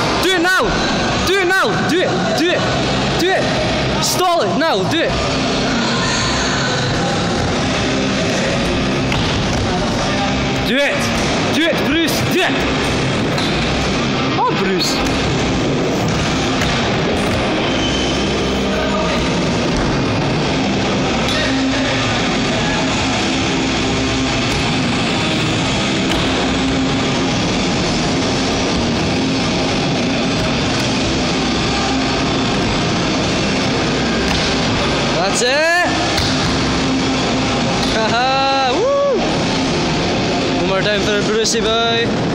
Do it now. Do it now. Do it. Do it. Do it. Stall it now. Do it. Do it. Do it, Bruce. Do it. Oh, Bruce. That's it! Haha! Woo! One more time for Brucey boy.